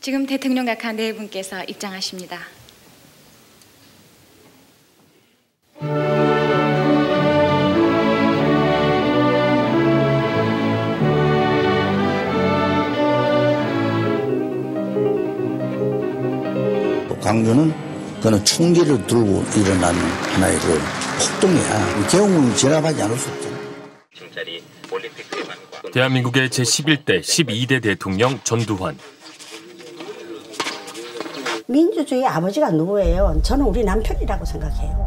지금 대통령 각하 네 분께서 입장하십니다. 광주는 그는 총기를 들고 일어난 하나의 그 폭동이야. 계엄을 진압하지 않을 수 없잖아. 대한민국의 제11대, 12대 대통령 전두환. 민주주의 아버지가 누구예요? 저는 우리 남편이라고 생각해요.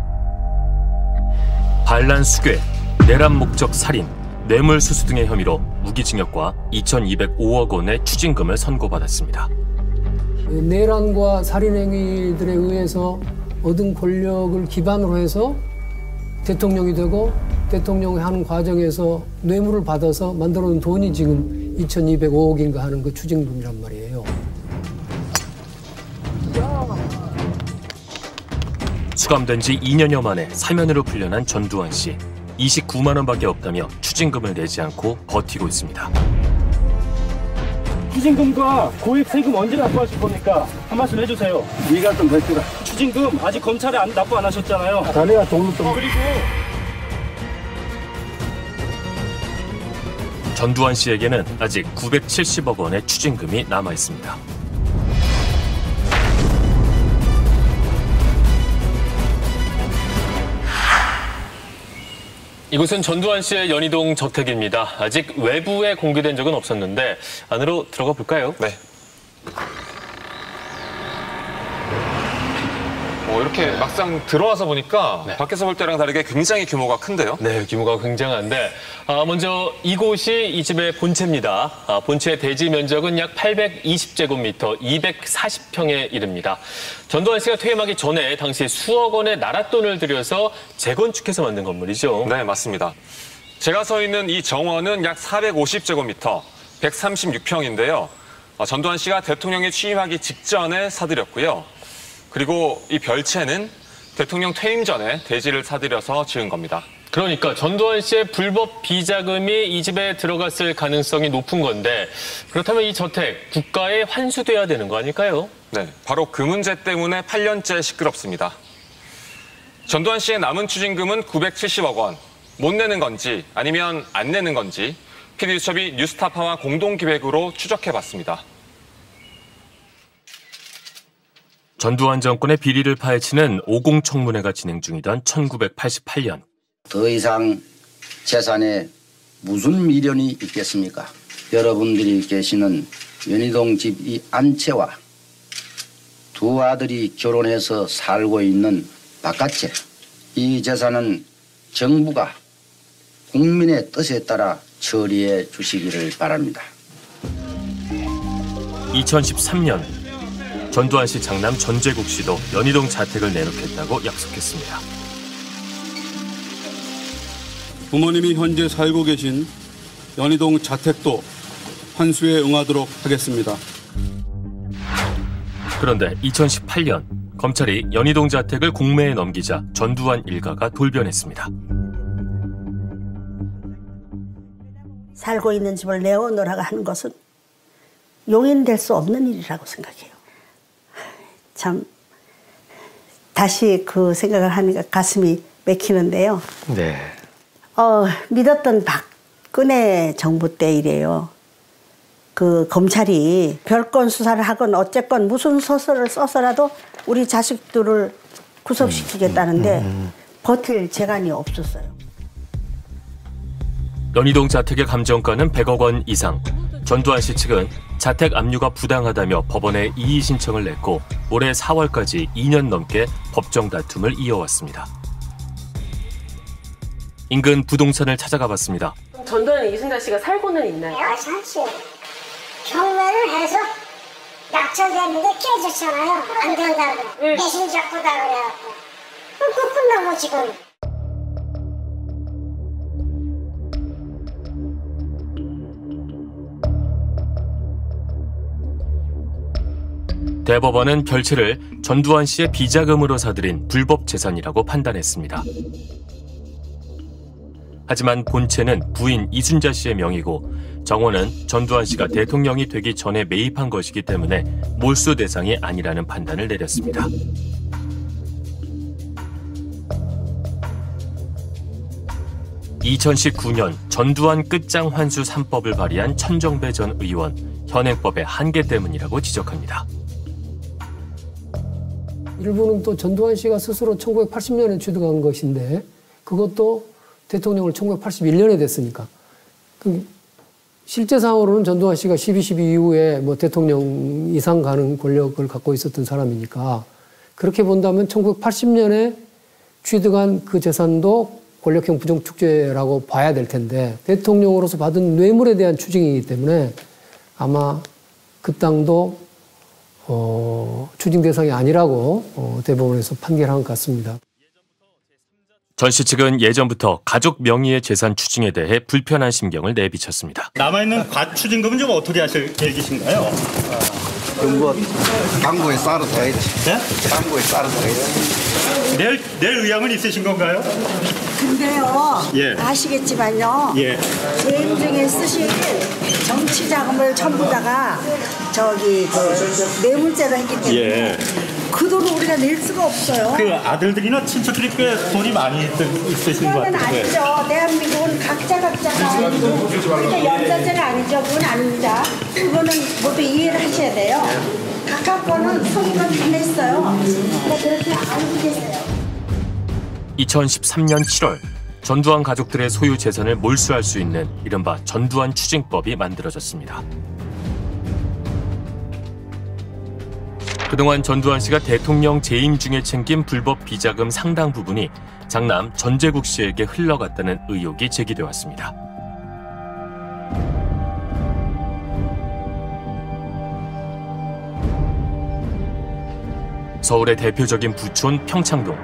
반란 수괴, 내란 목적 살인, 뇌물수수 등의 혐의로 무기징역과 2,205억 원의 추징금을 선고받았습니다. 내란과 살인행위들에 의해서 얻은 권력을 기반으로 해서 대통령이 되고 대통령이 하는 과정에서 뇌물을 받아서 만들어놓은 돈이 지금 2,205억인가 하는 그 추징금이란 말이에요. 수감된 지 2년여 만에 사면으로 풀려난 전두환 씨. 29만 원밖에 없다며 추징금을 내지 않고 버티고 있습니다. 추징금과 고액 세금 언제 납부하실 겁니까? 한 말씀 해주세요. 네가 좀 뱉으라. 추징금 아직 검찰에 납부 안 하셨잖아요. 자네가 돈을 좀. 그리고 전두환 씨에게는 아직 970억 원의 추징금이 남아 있습니다. 이곳은 전두환 씨의 연희동 저택입니다. 아직 외부에 공개된 적은 없었는데 안으로 들어가 볼까요? 네. 이렇게 막상 들어와서 보니까 네. 밖에서 볼 때랑 다르게 굉장히 규모가 큰데요? 네, 규모가 굉장한데 먼저 이곳이 이 집의 본체입니다. 본체의 대지 면적은 약 820제곱미터, 240평에 이릅니다. 전두환 씨가 퇴임하기 전에 당시 수억 원의 나랏돈을 들여서 재건축해서 만든 건물이죠. 네, 맞습니다. 제가 서 있는 이 정원은 약 450제곱미터, 136평인데요. 전두환 씨가 대통령에 취임하기 직전에 사들였고요. 그리고 이 별채는 대통령 퇴임 전에 대지를 사들여서 지은 겁니다. 그러니까 전두환 씨의 불법 비자금이 이 집에 들어갔을 가능성이 높은 건데 그렇다면 이 저택 국가에 환수돼야 되는 거 아닐까요? 네, 바로 그 문제 때문에 8년째 시끄럽습니다. 전두환 씨의 남은 추징금은 970억 원. 못 내는 건지 아니면 안 내는 건지 PD수첩이 뉴스타파와 공동기획으로 추적해봤습니다. 전두환 정권의 비리를 파헤치는 50 청문회가 진행 중이던 1988년. 더 이상 재산에 무슨 미련이 있겠습니까? 여러분들이 계시는 연희동 집 이 안채와 두 아들이 결혼해서 살고 있는 바깥채. 이 재산은 정부가 국민의 뜻에 따라 처리해 주시기를 바랍니다. 2013년 전두환 씨 장남 전재국 씨도 연희동 자택을 내놓겠다고 약속했습니다. 부모님이 현재 살고 계신 연희동 자택도 환수에 응하도록 하겠습니다. 그런데 2018년 검찰이 연희동 자택을 공매에 넘기자 전두환 일가가 돌변했습니다. 살고 있는 집을 내어놓으라고 하는 것은 용인될 수 없는 일이라고 생각해요. 참 다시 그 생각을 하니까 가슴이 맥히는데요. 네. 믿었던 박근혜 정부 때 이래요. 그 검찰이 별건 수사를 하건 어쨌건 무슨 소설을 써서라도 우리 자식들을 구속시키겠다는데 버틸 재간이 없었어요. 연희동 자택의 감정가는 100억 원 이상. 전두환 씨 측은 자택 압류가 부당하다며 법원에 이의 신청을 냈고 올해 4월까지 2년 넘게 법정 다툼을 이어왔습니다. 인근 부동산을 찾아가 봤습니다. 전두환 이순자 씨가 살고는 있나요? 사실 경매를 해서 약정됐는데 깨졌잖아요. 안 된다고. 배신 잡고다 그래갖고. 그 끝나고 지금. 대법원은 별채를 전두환 씨의 비자금으로 사들인 불법 재산이라고 판단했습니다. 하지만 본채는 부인 이순자 씨의 명의고 정원은 전두환 씨가 대통령이 되기 전에 매입한 것이기 때문에 몰수 대상이 아니라는 판단을 내렸습니다. (2019년) 전두환 끝장 환수 3법을 발의한 천정배 전 의원, 현행법의 한계 때문이라고 지적합니다. 일부는 또 전두환 씨가 스스로 1980년에 취득한 것인데 그것도 대통령을 1981년에 됐으니까 실제상으로는 전두환 씨가 12.12 이후에 뭐 대통령 이상 가는 권력을 갖고 있었던 사람이니까 그렇게 본다면 1980년에 취득한 그 재산도 권력형 부정축제라고 봐야 될 텐데 대통령으로서 받은 뇌물에 대한 추징이기 때문에 아마 그 땅도 추징 대상이 아니라고 대법원에서 판결한 것 같습니다. 전 씨 측은 예전부터 가족 명의의 재산 추징에 대해 불편한 심경을 내비쳤습니다. 남아있는 과추징금은 좀 어떻게 하실 계획이신가요? 그럼 뭐 당고에 쌀어 둬야지. 네? 당고에 쌀어 둬야지. 내일 의향은 있으신 건가요? 근데요, 예. 아시겠지만요, 예. 재임 중에 쓰실 정치 자금을 전부 다가 뇌물죄로 했기 때문에 예. 그 돈을 우리가 낼 수가 없어요. 그 아들들이나 친척들이 꽤 돈이 많이 있으신 것 그건 같은데. 아니죠. 대한민국은 각자가 그게 연좌제가 아니죠. 그건 아닙니다. 그거는 모두 이해를 하셔야 돼요. 각각 거는 소유가 다 냈어요. 그러니까 그렇게 알고 계세요. 2013년 7월 전두환 가족들의 소유 재산을 몰수할 수 있는 이른바 전두환 추징법이 만들어졌습니다. 그동안 전두환 씨가 대통령 재임 중에 챙긴 불법 비자금 상당 부분이 장남 전제국 씨에게 흘러갔다는 의혹이 제기돼 왔습니다. 서울의 대표적인 부촌 평창동.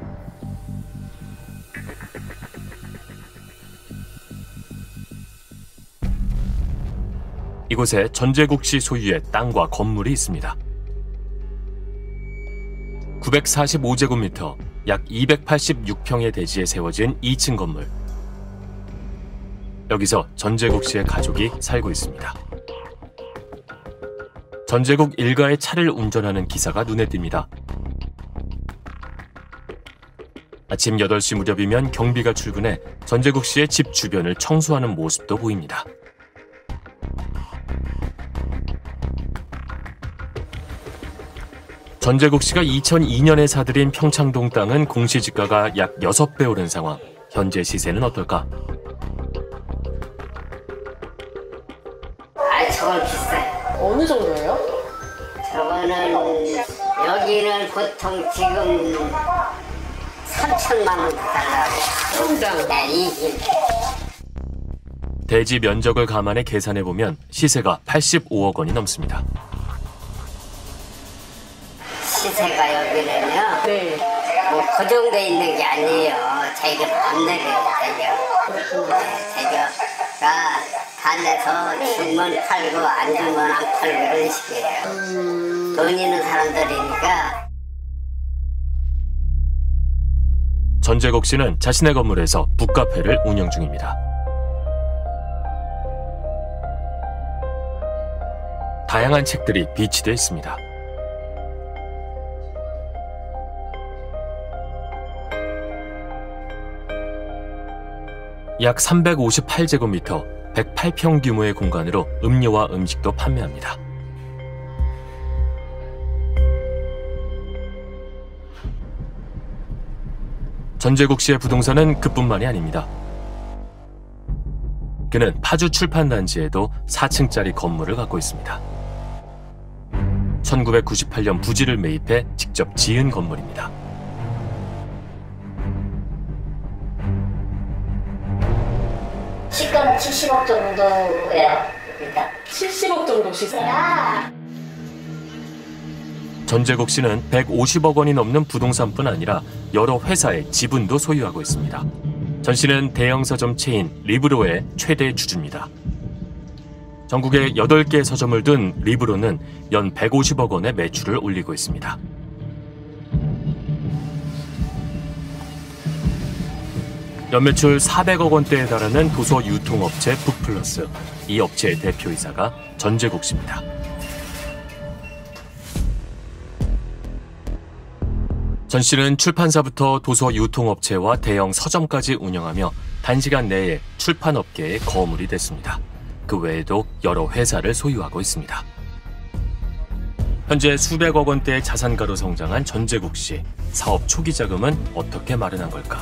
이곳에 전제국 씨 소유의 땅과 건물이 있습니다. 945제곱미터, 약 286평의 대지에 세워진 2층 건물. 여기서 전제국 씨의 가족이 살고 있습니다. 전제국 일가의 차를 운전하는 기사가 눈에 띕니다. 아침 8시 무렵이면 경비가 출근해 전제국 씨의 집 주변을 청소하는 모습도 보입니다. 전제국 씨가 2002년에 사들인 평창동 땅은 공시지가가 약 6배 오른 상황. 현재 시세는 어떨까? 저건 비싸요. 어느 정도예요? 저거는 여기는 보통 지금 3천만 원 달라고. 통장. 네, 이길. 대지 면적을 감안해 계산해보면 시세가 85억 원이 넘습니다. 시세가 여기는요. 네. 뭐 고정돼 있는 게 아니에요. 자기가 마음대로 자기가 반에서 주면 팔고 안 주면 안 팔고 이런 식이에요. 돈 있는 사람들이니까. 전제국 씨는 자신의 건물에서 북카페를 운영 중입니다. 다양한 책들이 비치되어 있습니다. 약 358제곱미터, 108평 규모의 공간으로 음료와 음식도 판매합니다. 전제국 씨의 부동산은 그뿐만이 아닙니다. 그는 파주 출판단지에도 4층짜리 건물을 갖고 있습니다. 1998년 부지를 매입해 직접 지은 건물입니다. 시가는 70억 정도예요. 일단 70억 정도 시세. 전제국 씨는 150억 원이 넘는 부동산뿐 아니라 여러 회사의 지분도 소유하고 있습니다. 전 씨는 대형 서점 체인 리브로의 최대 주주입니다. 전국에 8개 서점을 둔 리브로는 연 150억 원의 매출을 올리고 있습니다. 연매출 400억 원대에 달하는 도서 유통업체 북플러스. 이 업체의 대표이사가 전재국 씨입니다. 전 씨는 출판사부터 도서 유통업체와 대형 서점까지 운영하며 단시간 내에 출판업계의 거물이 됐습니다. 그 외에도 여러 회사를 소유하고 있습니다. 현재 수백억 원대의 자산가로 성장한 전재국 씨. 사업 초기 자금은 어떻게 마련한 걸까?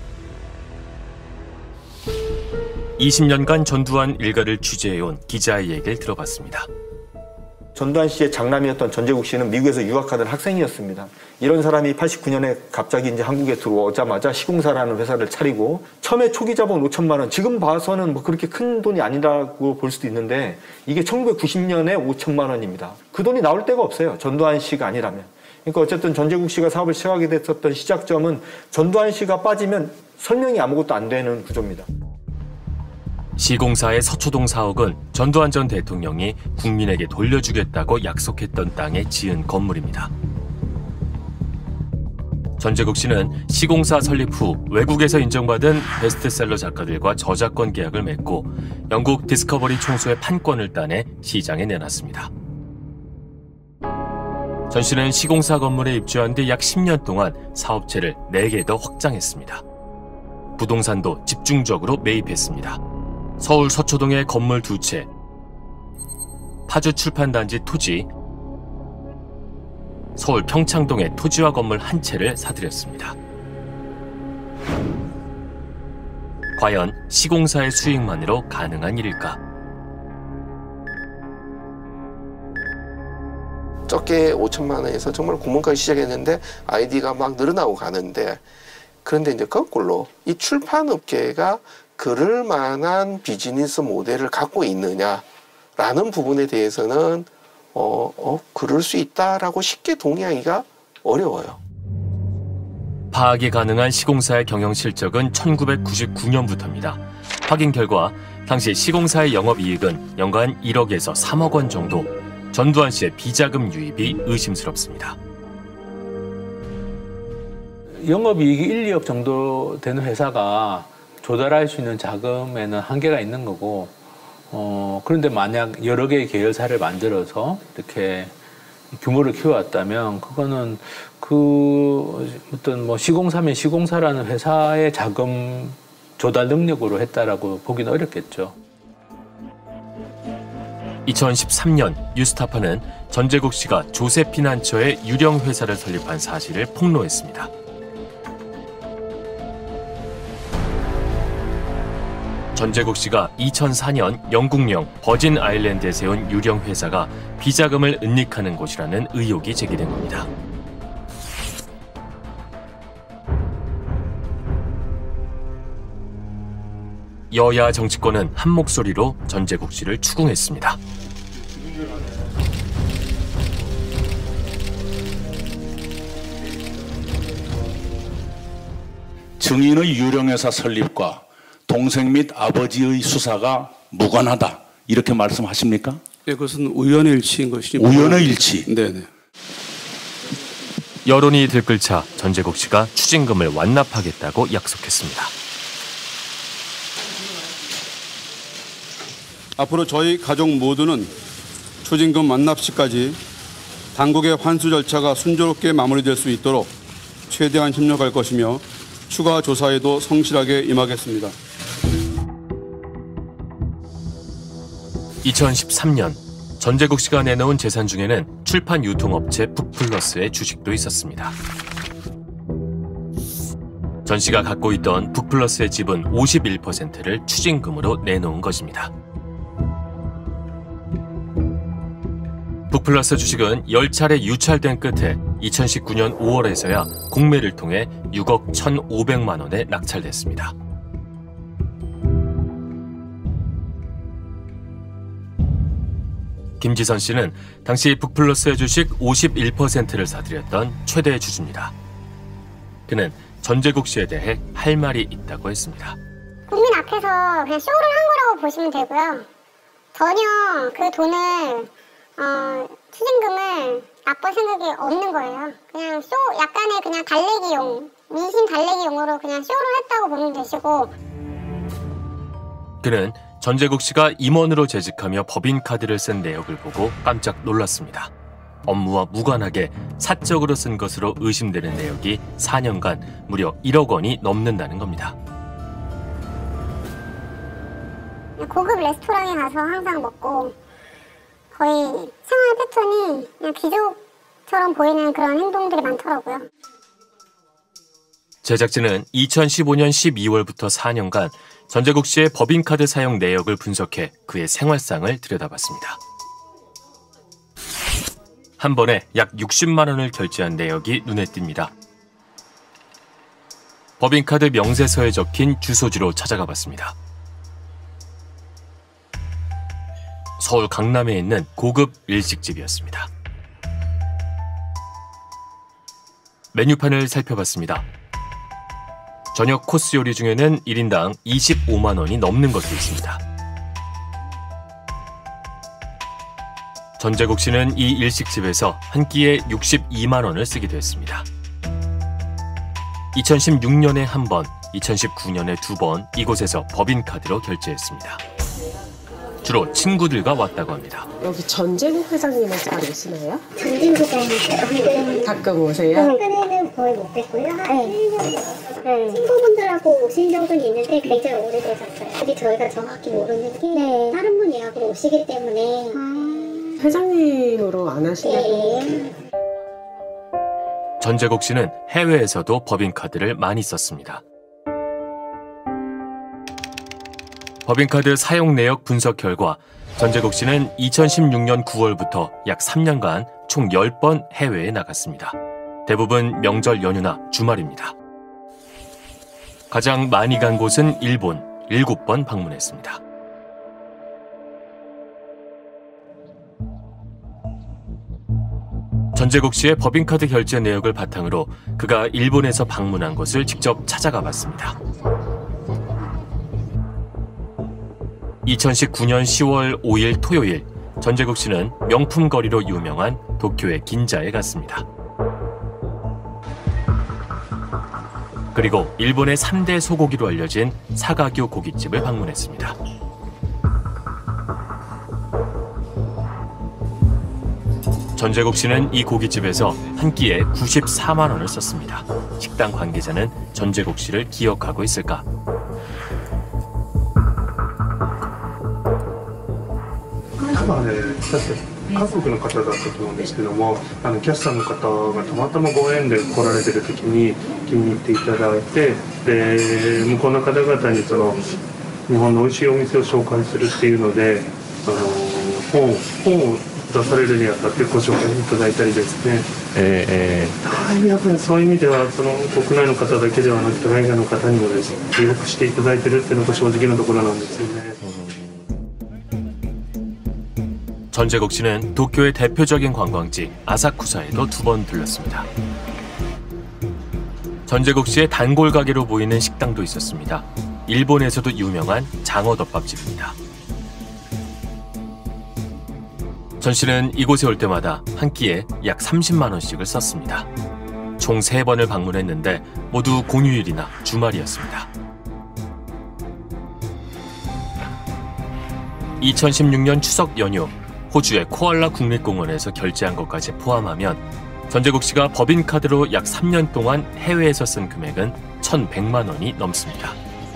20년간 전두환 일가를 취재해온 기자의 얘기를 들어봤습니다. 전두환 씨의 장남이었던 전재국 씨는 미국에서 유학하던 학생이었습니다. 이런 사람이 89년에 갑자기 이제 한국에 들어오자마자 시공사라는 회사를 차리고 처음에 초기 자본 5천만 원, 지금 봐서는 뭐 그렇게 큰 돈이 아니라고 볼 수도 있는데 이게 1990년에 5천만 원입니다. 그 돈이 나올 데가 없어요. 전두환 씨가 아니라면. 그러니까 어쨌든 전재국 씨가 사업을 시작하게 됐었던 시작점은 전두환 씨가 빠지면 설명이 아무것도 안 되는 구조입니다. 시공사의 서초동 4억은 전두환 전 대통령이 국민에게 돌려주겠다고 약속했던 땅에 지은 건물입니다. 전재국 씨는 시공사 설립 후 외국에서 인정받은 베스트셀러 작가들과 저작권 계약을 맺고 영국 디스커버리 총수의 판권을 따내 시장에 내놨습니다. 전 씨는 시공사 건물에 입주한 뒤 약 10년 동안 사업체를 4개 더 확장했습니다. 부동산도 집중적으로 매입했습니다. 서울 서초동의 건물 2채, 파주 출판단지 토지, 서울 평창동의 토지와 건물 1채를 사들였습니다. 과연 시공사의 수익만으로 가능한 일일까? 적게 5천만 원에서 정말 구멍까지 시작했는데 아이디가 막 늘어나고 가는데, 그런데 이제 거꾸로 이 출판업계가 그럴 만한 비즈니스 모델을 갖고 있느냐라는 부분에 대해서는 그럴 수 있다라고 쉽게 동의하기가 어려워요. 파악이 가능한 시공사의 경영 실적은 1999년부터입니다. 확인 결과 당시 시공사의 영업이익은 연간 1억에서 3억 원 정도, 전두환 씨의 비자금 유입이 의심스럽습니다. 영업이익이 1, 2억 정도 되는 회사가 조달할 수 있는 자금에는 한계가 있는 거고, 그런데 만약 여러 개의 계열사를 만들어서 이렇게 규모를 키워왔다면 그거는 어떤 시공사면 시공사라는 회사의 자금 조달 능력으로 했다라고 보기는 어렵겠죠. 2013년 뉴스타파는 전재국 씨가 조세피난처의 유령 회사를 설립한 사실을 폭로했습니다. 전재국 씨가 2004년 영국령 버진 아일랜드에 세운 유령 회사가 비자금을 은닉하는 곳이라는 의혹이 제기된 겁니다. 여야 정치권은 한 목소리로 전재국 씨를 추궁했습니다. 증인의 유령회사 설립과 동생 및 아버지의 수사가 무관하다, 이렇게 말씀하십니까? 네, 그것은 우연의 일치인 것이죠. 우연의 일치? 네네. 여론이 들끓자 전재국 씨가 추징금을 완납하겠다고 약속했습니다. 앞으로 저희 가족 모두는 추징금 완납 시까지 당국의 환수 절차가 순조롭게 마무리될 수 있도록 최대한 협력할 것이며 추가 조사에도 성실하게 임하겠습니다. 2013년 전재국 씨가 내놓은 재산 중에는 출판 유통업체 북플러스의 주식도 있었습니다. 전 씨가 갖고 있던 북플러스의 지분 51%를 추징금으로 내놓은 것입니다. 북플러스 주식은 10차례 유찰된 끝에 2019년 5월에서야 공매를 통해 6억 1,500만 원에 낙찰됐습니다. 김지선 씨는 당시 북플러스의 주식 51%를 사들였던 최대 주주입니다. 그는 전재국 씨에 대해 할 말이 있다고 했습니다. 국민 앞에서 그냥 쇼를 한 거라고 보시면 되고요. 전혀 그 돈을 추징금을 납부할 생각이 없는 거예요. 그냥 약간의 그냥 달래기용 민심 달래기용으로 그냥 쇼를 했다고 보면 되시고. 그는 전재국 씨가 임원으로 재직하며 법인카드를 쓴 내역을 보고 깜짝 놀랐습니다. 업무와 무관하게 사적으로 쓴 것으로 의심되는 내역이 4년간 무려 1억 원이 넘는다는 겁니다. 고급 레스토랑에 가서 항상 먹고 거의 생활 패턴이 그냥 귀족처럼 보이는 그런 행동들이 많더라고요. 제작진은 2015년 12월부터 4년간 전재국 씨의 법인카드 사용 내역을 분석해 그의 생활상을 들여다봤습니다. 한 번에 약 60만 원을 결제한 내역이 눈에 띕니다. 법인카드 명세서에 적힌 주소지로 찾아가 봤습니다. 서울 강남에 있는 고급 일식집이었습니다. 메뉴판을 살펴봤습니다. 저녁 코스 요리 중에는 1인당 25만 원이 넘는 것도 있습니다. 전재국 씨는 이 일식집에서 한 끼에 62만 원을 쓰기도 했습니다. 2016년에 한 번, 2019년에 2번 이곳에서 법인카드로 결제했습니다. 주로 친구들과 왔다고 합니다. 여기 전재국 회장님은 잘 오시나요? 전재국 회장님 가끔 오세요? 최근에는 거의 못 뵀고요. 친구분들하고 오신 정도는 있는데 굉장히 오래되셨어요. 근데 저희가 정확히 모르는 게 다른 분 예약으로 오시기 때문에 회장님으로 안 하시냐고. 전재국 씨는 해외에서도 법인카드를 많이 썼습니다. 법인카드 사용 내역 분석 결과 전재국 씨는 2016년 9월부터 약 3년간 총 10번 해외에 나갔습니다. 대부분 명절 연휴나 주말입니다. 가장 많이 간 곳은 일본, 7번 방문했습니다. 전재국 씨의 법인카드 결제 내역을 바탕으로 그가 일본에서 방문한 곳을 직접 찾아가 봤습니다. 2019년 10월 5일 토요일, 전재국 씨는 명품 거리로 유명한 도쿄의 긴자에 갔습니다. 그리고 일본의 3대 소고기로 알려진 사가교 고깃집을 방문했습니다. 전재국 씨는 이 고깃집에서 한 끼에 94만 원을 썼습니다. 식당 관계자는 전재국 씨를 기억하고 있을까? 家族の方だったと思うんですけども、キャスターの方がたまたまご縁で来られてる時に気に入っていただいて、で向こうの方々にその日本の美味しいお店を紹介するっていうので、本を出されるにあたってご紹介いただいたりですね。やっぱりそういう意味ではその国内の方だけではなくて海外の方にもですね、よくしていただいてるっていうのが正直なところなんですよね。 전재국 씨는 도쿄의 대표적인 관광지 아사쿠사에도 2번 들렀습니다. 전재국 씨의 단골 가게로 보이는 식당도 있었습니다. 일본에서도 유명한 장어덮밥집입니다. 전 씨는 이곳에 올 때마다 한 끼에 약 30만 원씩을 썼습니다. 총 3번을 방문했는데 모두 공휴일이나 주말이었습니다. 2016년 추석 연휴, 호주의 코알라 국립공원에서 결제한 것까지 포함하면 전재국 씨가 법인카드로 약 3년 동안 해외에서 쓴 금액은 1,100만 원이 넘습니다.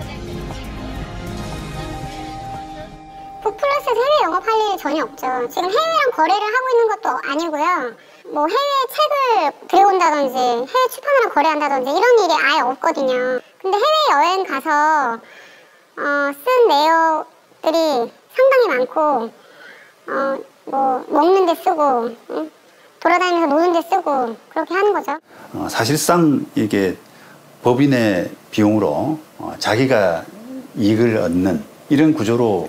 북플러스 해외 영업할 일이 전혀 없죠. 지금 해외랑 거래를 하고 있는 것도 아니고요. 뭐 해외 책을 들여온다든지 해외 출판사랑 거래한다든지 이런 일이 아예 없거든요. 근데 해외여행 가서 쓴 내역들이 상당히 많고 뭐 먹는 데 쓰고 돌아다니면서 노는 데 쓰고 그렇게 하는 거죠. 사실상 이게 법인의 비용으로 자기가 이익을 얻는 이런 구조로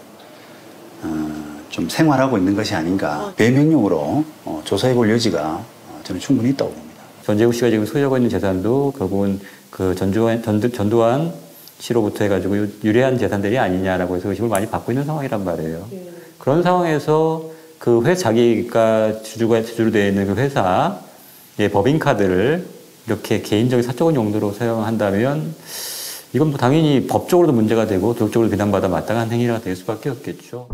좀 생활하고 있는 것이 아닌가. 배명령으로 조사해볼 여지가 저는 충분히 있다고 봅니다. 전재국 씨가 지금 소유하고 있는 재산도 결국은 그 전두환 씨로부터 해가지고 유래한 재산들이 아니냐라고 해서 의심을 많이 받고 있는 상황이란 말이에요. 그런 상황에서 그 자기가 주주로 되어 있는 그 회사의 법인카드를 이렇게 개인적인 사적인 용도로 사용한다면 이건 뭐 당연히 법적으로도 문제가 되고 도덕적으로 비난받아 마땅한 행위가 될 수밖에 없겠죠.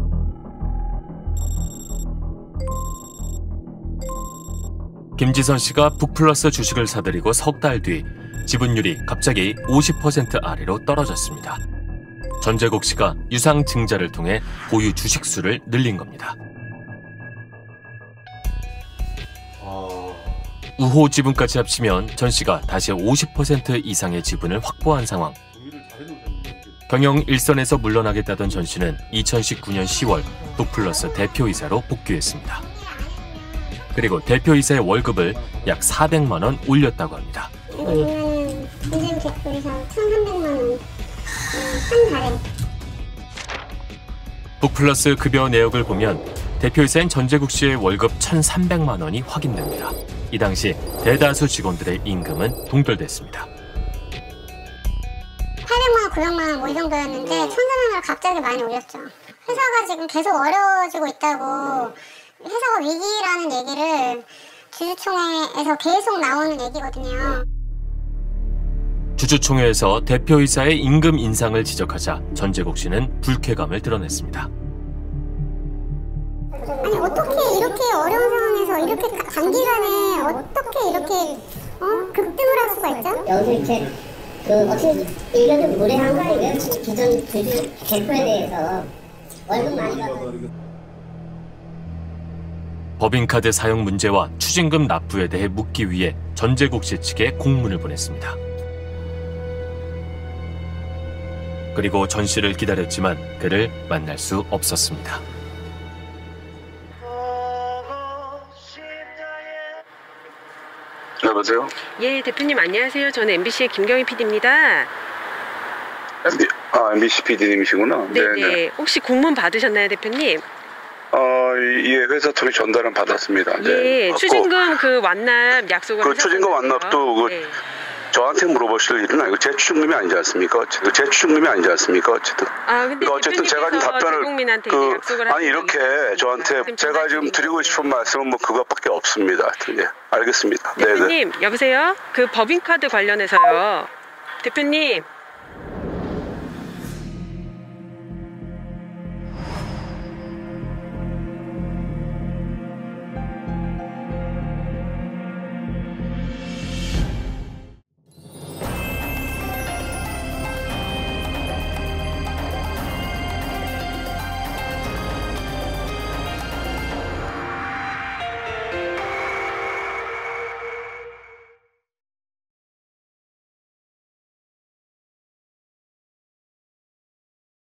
김지선 씨가 북플러스 주식을 사들이고 석 달 뒤 지분율이 갑자기 50% 아래로 떨어졌습니다. 전재국 씨가 유상 증자를 통해 보유 주식 수를 늘린 겁니다. 우호 지분까지 합치면 전 씨가 다시 50% 이상의 지분을 확보한 상황. 경영 일선에서 물러나겠다던 전 씨는 2019년 10월 북플러스 대표이사로 복귀했습니다. 그리고 대표이사의 월급을 약 400만 원 올렸다고 합니다. 보면은 인증 개꿀에서 1,300만 원 한 달에. 북플러스 급여 내역을 보면 대표이사인 전재국 씨의 월급 1,300만 원이 확인됩니다. 이 당시 대다수 직원들의 임금은 동결됐습니다. 800만 원, 900만 원 뭐 이 정도였는데 1,300만 원을 갑자기 많이 올렸죠. 회사가 지금 계속 어려워지고 있다고, 회사가 위기라는 얘기를 주주총회에서 계속 나오는 얘기거든요. 주주총회에서 대표이사의 임금 인상을 지적하자 전재국 씨는 불쾌감을 드러냈습니다. 아니 어떻게 이렇게 어려운 상황에서 이렇게 단기간에 어떻게 이렇게 급등을 할 수가 있죠? 여기서 이렇게 어떻게 의견을 무례한 거 아니에요? 기존 주주 개표에 대해서 월급 많이 받는. 법인카드 사용 문제와 추징금 납부에 대해 묻기 위해 전재국 씨 측에 공문을 보냈습니다. 그리고 전 씨를 기다렸지만 그를 만날 수 없었습니다. 여보세요? 예, 대표님 안녕하세요. 저는 MBC의 김경희 PD입니다. MBC PD님이시구나. 네네. 혹시 공문 받으셨나요, 대표님? 예, 회사 통해 전달은 받았습니다. 예, 추징금 그 완납 약속을 그 추징금 완납도 네. 저한테 물어보실 일은 아니고 제 추징금이 아니지 않습니까? 어쨌든 제 추징금이 아니지 않습니까? 어쨌든. 근데 어쨌든 제가 지금 답변을 약속을 이렇게 저한테 제가 지금 드리고 싶은 말씀은 뭐 그것밖에 없습니다. 예, 알겠습니다. 대표님, 여보세요? 그 법인카드 관련해서요. 대표님.